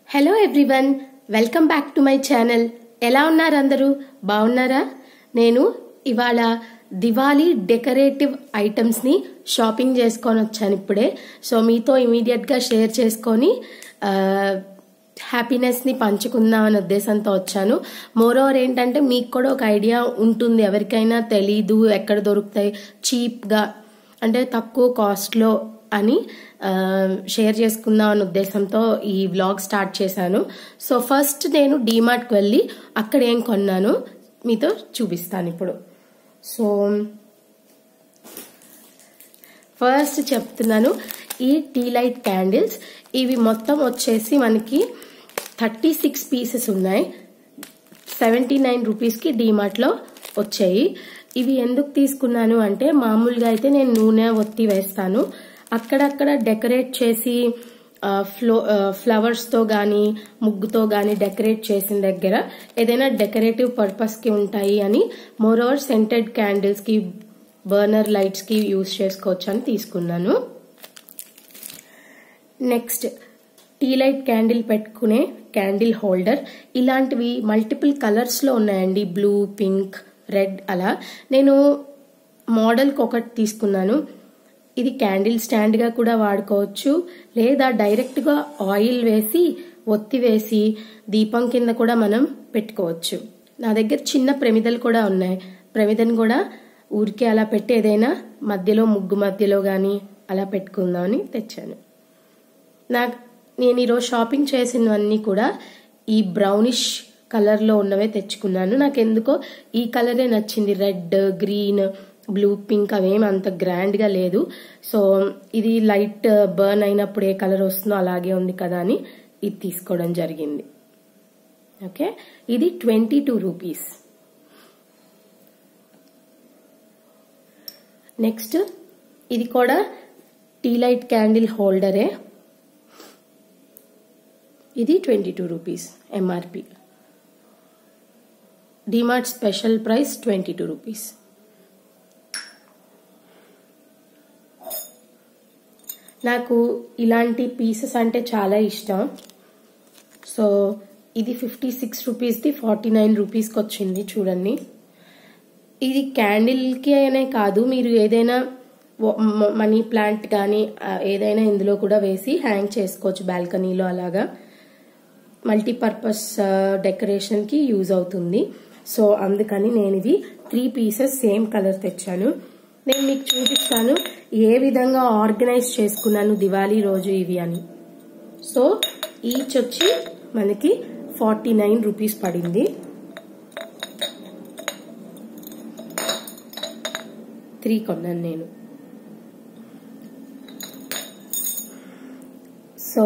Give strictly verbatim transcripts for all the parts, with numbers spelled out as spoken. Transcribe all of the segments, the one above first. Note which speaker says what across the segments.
Speaker 1: Hello everyone, welcome back to my channel. ఎలా ఉన్నారు అందరూ? బాగున్నారా? నేను ఇవాళ దివాళీ డెకరేటివ్ ఐటమ్స్ ని షాపింగ్ చేసుకొని వచ్చాను ఇప్పుడే. సో మీతో ఇమీడియట్ గా షేర్ చేసుకొని హ్యాపీనెస్ ని పంచుకుందాం అనే ఉద్దేశంతో వచ్చాను. మోర్ ఓవర్ ఏంటంటే మీకు కూడా ఒక ఐడియా ఉంటుంది, ఎవరికైనా తెలీదు ఎక్కడ దొరుకుతాయి చీప్ గా అంటే తక్కువ కాస్ట్ లో అని షేర్ చేసుకుందాం అనే ఉద్దేశంతో ఈ వ్లాగ్ స్టార్ట్ చేశాను. సో ఫస్ట్ నేను డీమార్ట్కి వెళ్ళి అక్కడ ఏం కొన్నాను మీతో చూపిస్తాను ఇప్పుడు. సో ఫస్ట్ చెప్తున్నాను, ఈ టీ లైట్ క్యాండిల్స్ ఇవి మొత్తం వచ్చేసి మనకి థర్టీ సిక్స్ పీసెస్ ఉన్నాయి. సెవెంటీ నైన్ రూపీస్కి డీమార్ట్లో వచ్చాయి. ఇవి ఎందుకు తీసుకున్నాను అంటే, మామూలుగా అయితే నేను నూనె ఒత్తి వేస్తాను, అక్కడక్కడ డెకరేట్ చేసి ఫ్లో ఫ్లవర్స్ తో గానీ ముగ్గుతో గానీ డెకరేట్ చేసిన దగ్గర ఏదైనా డెకరేటివ్ పర్పస్ కి ఉంటాయి అని, మోర్ ఓవర్ సెంటెడ్ క్యాండిల్స్ కి బర్నర్ లైట్స్ కి యూజ్ చేసుకోవచ్చు అని తీసుకున్నాను. నెక్స్ట్ టీ లైట్ క్యాండిల్ పెట్టుకునే క్యాండిల్ హోల్డర్. ఇలాంటివి మల్టిపుల్ కలర్స్ లో ఉన్నాయండి, బ్లూ, పింక్, రెడ్. అలా నేను మోడల్కి ఒకటి తీసుకున్నాను. ఇది క్యాండిల్ స్టాండ్ గా కూడా వాడుకోవచ్చు, లేదా డైరెక్ట్ గా ఆయిల్ వేసి ఒత్తి వేసి దీపం కింద కూడా మనం పెట్టుకోవచ్చు. నా దగ్గర చిన్న ప్రమిదలు కూడా ఉన్నాయి. ప్రమిదను కూడా ఊరికే అలా పెట్టి ఏదైనా మధ్యలో ముగ్గు మధ్యలో గాని అలా పెట్టుకుందామని తెచ్చాను. నాకు నేను ఈరోజు షాపింగ్ చేసినవన్నీ కూడా ఈ బ్రౌనిష్ కలర్ లో ఉన్నవే తెచ్చుకున్నాను. నాకు ఎందుకో ఈ కలరే నచ్చింది. రెడ్, గ్రీన్, బ్లూ, పింక్ అవేం అంత గ్రాండ్ గా లేదు. సో ఇది లైట్ బర్న్ అయినప్పుడు ఏ కలర్ వస్తుందో అలాగే ఉంది కదా అని ఇది తీసుకోవడం జరిగింది. ఓకే, ఇది ట్వంటీ టూ రూపీస్. నెక్స్ట్ ఇది కూడా టీ లైట్ క్యాండిల్ హోల్డరే. ఇది twenty two rupees MRP. DMart special price twenty two rupees. నాకు ఇలాంటి పీసెస్ అంటే చాలా ఇష్టం. సో ఇది ఫిఫ్టీ సిక్స్ రూపీస్ది ఫార్టీ నైన్ రూపీస్కి వచ్చింది. చూడండి, ఇది క్యాండిల్కి అనే కాదు, మీరు ఏదైనా మనీ ప్లాంట్ కానీ ఏదైనా ఇందులో కూడా వేసి హ్యాంగ్ చేసుకోవచ్చు బాల్కనీలో. అలాగా మల్టీపర్పస్ డెకరేషన్కి యూజ్ అవుతుంది. సో అందుకని నేను ఇవి త్రీ పీసెస్ సేమ్ కలర్ తెచ్చాను. నేను మీకు చూపిస్తాను ఏ విధంగా ఆర్గనైజ్ చేసుకున్నాను దివాళీ రోజు ఇవి అని. సో ఈచ్ వచ్చి మనకి ఫార్టీ నైన్ రూపీస్ పడింది. త్రీ కొన్నాను నేను. సో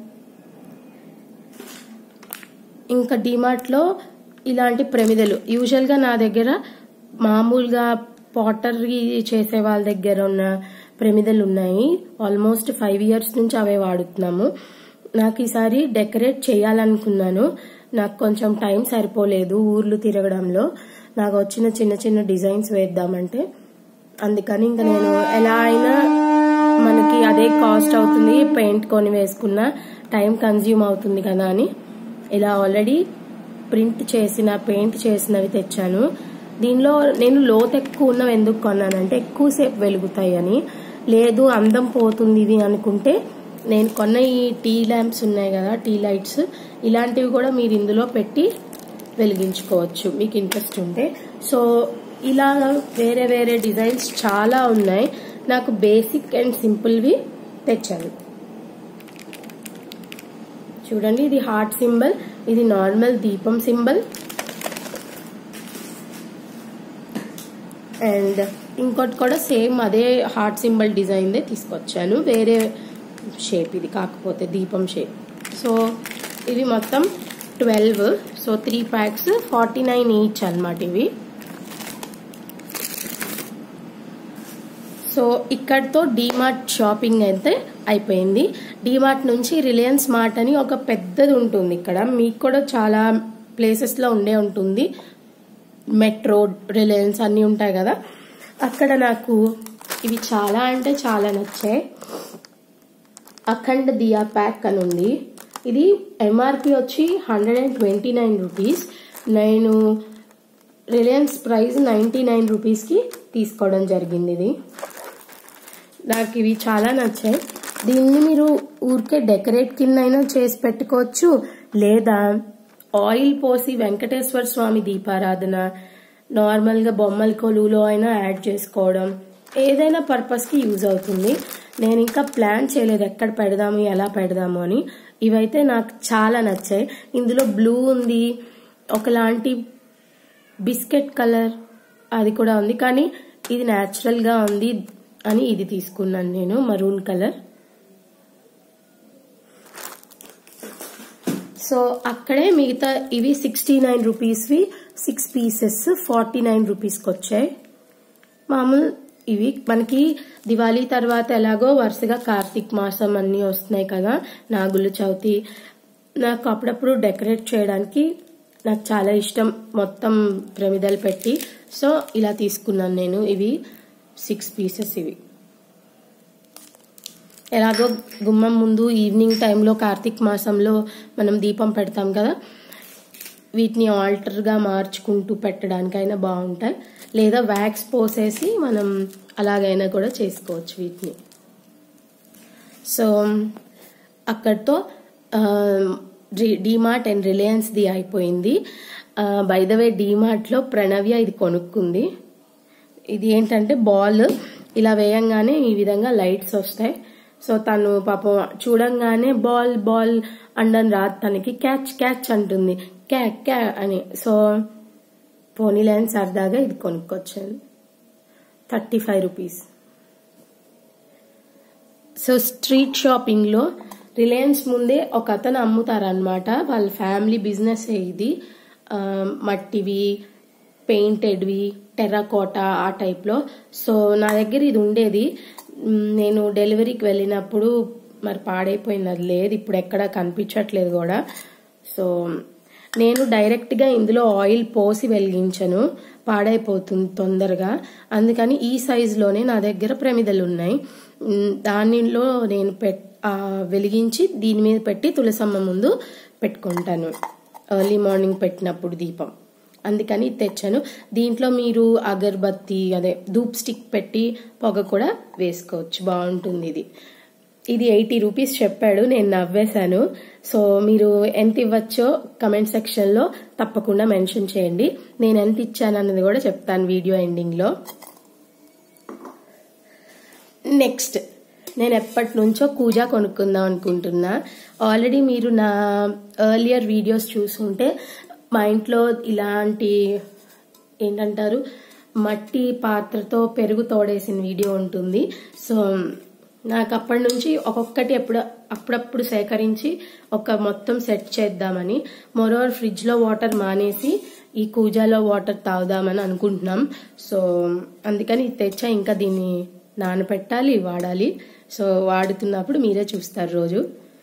Speaker 1: ఇంకా డిమార్ట్ లో ఇలాంటి ప్రమిదలు యూజువల్ గా నా దగ్గర మామూలుగా పాటరీ చేసే వాళ్ళ దగ్గర ఉన్న ప్రమిదలు ఉన్నాయి. ఆల్మోస్ట్ ఫైవ్ ఇయర్స్ నుంచి అవే వాడుతున్నాము. నాకు ఈసారి డెకరేట్ చేయాలనుకున్నాను, నాకు కొంచెం టైం సరిపోలేదు ఊర్లు తిరగడంలో. నాకు వచ్చిన చిన్న చిన్న డిజైన్స్ వేద్దామంటే, అందుకని ఇంకా నేను ఎలా అయినా మనకి అదే కాస్ట్ అవుతుంది, పెయింట్ కొని వేసుకున్న టైం కన్జ్యూమ్ అవుతుంది కదా అని ఇలా ఆల్రెడీ ప్రింట్ చేసిన పెయింట్ చేసినవి తెచ్చాను. దీనిలో నేను లోతు ఎక్కువ ఉన్నవి ఎందుకు కొన్నానంటే ఎక్కువసేపు వెలుగుతాయి అని. లేదు అందం పోతుంది ఇది అనుకుంటే నేను కొన్న ఈ టీ ల్యాంప్స్ ఉన్నాయి కదా, టీ లైట్స్, ఇలాంటివి కూడా మీరు ఇందులో పెట్టి వెలిగించుకోవచ్చు మీకు ఇంట్రెస్ట్ ఉంటే. సో ఇలా వేరే వేరే డిజైన్స్ చాలా ఉన్నాయి. నాకు బేసిక్ అండ్ సింపుల్వి తెచ్చాను. చూడండి, ఇది హార్ట్ సింబల్, ఇది నార్మల్ దీపం సింబల్, అండ్ ఇంకోటి కూడా సేమ్ అదే హార్ట్ సింబల్ డిజైన్ దే తీసుకొచ్చాను, వేరే షేప్ ఇది కాకపోతే దీపం షేప్. సో ఇవి మొత్తం twelve. So three packs forty nine each అనమాట ఇవి. సో ఇక్కడతో డీమార్ట్ షాపింగ్ అయితే అయిపోయింది. డీమార్ట్ నుంచి రిలయన్స్ మార్ట్ అని ఒక పెద్దది ఉంటుంది ఇక్కడ, మీకు కూడా చాలా ప్లేసెస్ లో ఉండే ఉంటుంది. మెట్రో, రిలయన్స్ అన్ని ఉంటాయి కదా. అక్కడ నాకు ఇవి చాలా అంటే చాలా నచ్చాయి. అఖండ్ దియా ప్యాక్ అని ఉంది. ఇది ఎంఆర్పి వచ్చి hundred and twenty nine rupees. నేను రిలయన్స్ ప్రైస్ నైంటీ నైన్ రూపీస్కి తీసుకోవడం జరిగింది. ఇది నాకు ఇవి చాలా నచ్చాయి. దీన్ని మీరు ఊరికే డెకరేట్ కింద అయినా చేసి పెట్టుకోవచ్చు, లేదా ఆయిల్ పోసి వెంకటేశ్వర స్వామి దీపారాధన, నార్మల్గా బొమ్మల కొలువులో అయినా యాడ్ చేసుకోవడం, ఏదైనా పర్పస్కి యూజ్ అవుతుంది. నేను ఇంకా ప్లాన్ చేయలేదు ఎక్కడ పెడదాము ఎలా పెడదాము అని. ఇవైతే నాకు చాలా నచ్చాయి. ఇందులో బ్లూ ఉంది, ఒకలాంటి బిస్కెట్ కలర్ అది కూడా ఉంది, కానీ ఇది న్యాచురల్ గా ఉంది అని ఇది తీసుకున్నాను నేను, మరూన్ కలర్. సో అక్కడే మిగతా ఇవి సిక్స్టీ నైన్ రూపీస్వి సిక్స్ పీసెస్ ఫార్టీ నైన్ రూపీస్కి వచ్చాయి. మామూలు ఇవి మనకి దివాళీ తర్వాత ఎలాగో వరుసగా కార్తీక్ మాసం అన్ని వస్తున్నాయి కదా, నాగుల చవితి. నాకు అప్పుడప్పుడు డెకరేట్ చేయడానికి నాకు చాలా ఇష్టం, మొత్తం ప్రమిదలు పెట్టి. సో ఇలా తీసుకున్నాను నేను. ఇవి సిక్స్ పీసెస్. ఇవి ఎలాగో గుమ్మం ముందు ఈవినింగ్ టైంలో కార్తీక్ మాసంలో మనం దీపం పెడతాం కదా, వీటిని ఆల్టర్గా మార్చుకుంటూ పెట్టడానికైనా బాగుంటాయి, లేదా వ్యాక్స్ పోసేసి మనం అలాగైనా కూడా చేసుకోవచ్చు వీటిని. సో అక్కడితో డీమార్ట్ అండ్ రిలయన్స్ ది అయిపోయింది. బై ద వే డీమార్ట్లో ప్రణవ్య ఇది కొనుక్కుంది. ఇది ఏంటంటే బాల్ ఇలా వేయంగానే ఈ విధంగా లైట్స్ వస్తాయి. సో తను పాపం చూడంగానే బాల్ బాల్ అండని రాదు, తనకి క్యాచ్ క్యాచ్ అంటుంది, క్యా క్యా అని. సో పోనీలైన్ సరదాగా ఇది కొనుక్కొచ్చాను, thirty five rupees. So street shopping లో రిలయన్స్ ముందే ఒక అతను అమ్ముతారనమాట, వాళ్ళ ఫ్యామిలీ బిజినెస్ ఇది. మట్టివి, పెయింటెడ్వి, టెర్రకోటా ఆ టైప్లో. సో నా దగ్గర ఇది ఉండేది, నేను డెలివరీకి వెళ్ళినప్పుడు మరి పాడైపోయింది, అది లేదు, ఇప్పుడు ఎక్కడ కనిపించట్లేదు కూడా. సో నేను డైరెక్ట్గా ఇందులో ఆయిల్ పోసి వెలిగించను, పాడైపోతుంది తొందరగా. అందుకని ఈ సైజులోనే నా దగ్గర ప్రమిదలు ఉన్నాయి. దానిలో నేను పెట్ వెలిగించి దీని మీద పెట్టి తులసమ్మ ముందు పెట్టుకుంటాను ఎర్లీ మార్నింగ్ పెట్టినప్పుడు దీపం. అందుకని తెచ్చాను. దీంట్లో మీరు అగర్బత్తి అదే ధూప్ స్టిక్ పెట్టి పొగ కూడా వేసుకోవచ్చు, బాగుంటుంది ఇది. ఇది ఎయిటీ రూపీస్ చెప్పాడు, నేను నవ్వేశాను. సో మీరు ఎంత ఇవ్వచ్చో కమెంట్ సెక్షన్ లో తప్పకుండా మెన్షన్ చేయండి, నేను ఎంత ఇచ్చాను అన్నది కూడా చెప్తాను వీడియో ఎండింగ్ లో. నెక్స్ట్ నేను ఎప్పటి నుంచో కూజా కొనుక్కుందాం అనుకుంటున్నా. ఆల్రెడీ మీరు నా ఎర్లియర్ వీడియోస్ చూసుంటే మా ఇంట్లో ఇలాంటి ఏంటంటారు మట్టి పాత్రతో పెరుగు తోడేసిన వీడియో ఉంటుంది. సో నాకు అప్పటి నుంచి ఒక్కొక్కటి ఎప్పుడు అప్పుడప్పుడు సేకరించి ఒక మొత్తం సెట్ చేద్దామని, మరోవర్ ఫ్రిడ్జ్ లో వాటర్ మానేసి ఈ కూజాలో వాటర్ తాగుదామని అనుకుంటున్నాం. సో అందుకని తెచ్చా, ఇంకా దీన్ని నానపెట్టాలి, వాడాలి. సో వాడుతున్నప్పుడు మీరే చూస్తారు రోజు.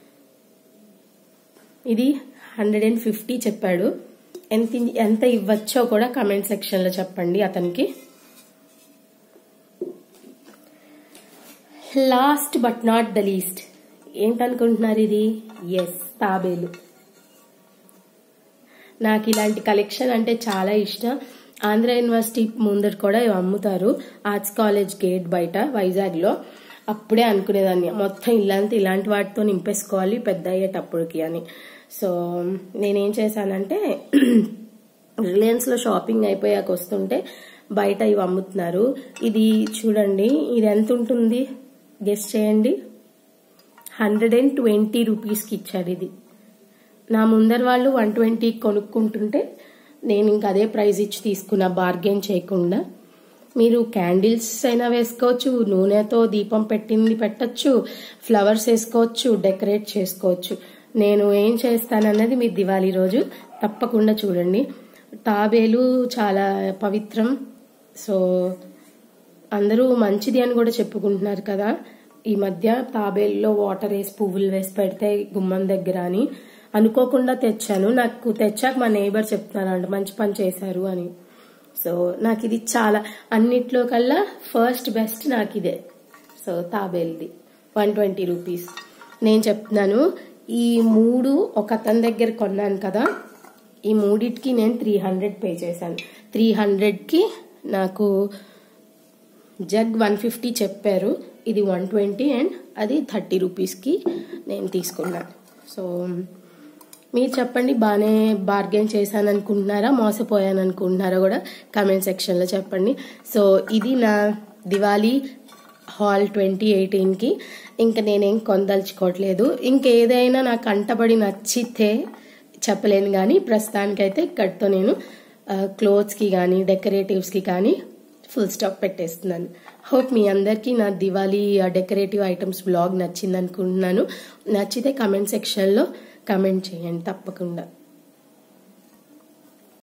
Speaker 1: ఇది హండ్రెడ్ అండ్ ఫిఫ్టీ చెప్పాడు, ఎంత ఎంత ఇవ్వచ్చో కూడా కమెంట్ సెక్షన్ లో చెప్పండి అతనికి. Last but not the least ఏంటనుకుంటున్నారు ఇది? ఎస్, తాబేలు. నాకు ఇలాంటి కలెక్షన్ అంటే చాలా ఇష్టం. ఆంధ్ర యూనివర్సిటీ ముందర కూడా ఇవి అమ్ముతారు, ఆర్ట్స్ కాలేజ్ గేట్ బయట వైజాగ్ లో. అప్పుడే అనుకునేదాన్ని మొత్తం ఇలాంటి ఇలాంటి వాటితో నింపేసుకోవాలి పెద్ద అయ్యేటప్పటికి అని. సో నేనేం చేశానంటే రిలయన్స్ లో షాపింగ్ అయిపోయాక వస్తుంటే బయట ఇవి అమ్ముతున్నారు. ఇది చూడండి, ఇది ఎంత ఉంటుంది గెస్ చేయండి. హండ్రెడ్ అండ్ ట్వంటీ రూపీస్కి ఇచ్చారు ఇది. నా ముందర వాళ్ళు వన్ ట్వంటీకి కొనుక్కుంటుంటే నేను ఇంకా అదే ప్రైస్ ఇచ్చి తీసుకున్నా, బార్గెన్ చేయకుండా. మీరు క్యాండిల్స్ అయినా వేసుకోవచ్చు, నూనెతో దీపం పెట్టింది పెట్టచ్చు, ఫ్లవర్స్ వేసుకోవచ్చు, డెకరేట్ చేసుకోవచ్చు. నేను ఏం చేస్తానన్నది మీరు దివాళీ రోజు తప్పకుండా చూడండి. తాబేలు చాలా పవిత్రం. సో అందరూ మంచిది అని కూడా చెప్పుకుంటున్నారు కదా ఈ మధ్య. తాబేలులో వాటర్ వేసి పువ్వులు వేసి పెడితే గుమ్మం దగ్గర అని అనుకోకుండా తెచ్చాను. నాకు తెచ్చాక మా నేబర్ చెప్తున్నారంట మంచి పని చేశారు అని. సో నాకు ఇది చాలా అన్నిట్లో కల్లా ఫస్ట్ బెస్ట్ నాకు ఇదే. సో తాబేలుది వన్ ట్వంటీ రూపీస్. నేను చెప్తున్నాను ఈ మూడు ఒక అతని దగ్గర కొన్నాను కదా, ఈ మూడిటికి నేను త్రీ హండ్రెడ్ పే చేశాను. త్రీ హండ్రెడ్కి నాకు జగ్ వన్ ఫిఫ్టీ చెప్పారు, ఇది వన్ ట్వంటీ అండ్ అది థర్టీ రూపీస్కి నేను తీసుకున్నాను. సో మీరు చెప్పండి, బాగానే బార్గెన్ చేశాను అనుకుంటున్నారా, మోసపోయాను అనుకుంటున్నారా కూడా కామెంట్ సెక్షన్లో చెప్పండి. సో ఇది నా దివాళీ హాల్ ట్వంటీ ఎయిటీన్కి. ఇంకా నేనేం కొనదలుచుకోవట్లేదు. ఇంకేదైనా నాకు కంటబడి నచ్చితే చెప్పలేను, కానీ ప్రస్తుతానికైతే ఇక్కడితో నేను క్లోత్స్కి కానీ డెకరేటివ్స్కి కానీ ఫుల్ స్టాప్ పెట్టేస్తున్నాను. హోప్ మీ అందరికీ నా దివాళీ డెకరేటివ్ ఐటమ్స్ బ్లాగ్ నచ్చింది అనుకుంటున్నాను. నచ్చితే కమెంట్ సెక్షన్లో కమెంట్ చేయండి తప్పకుండా.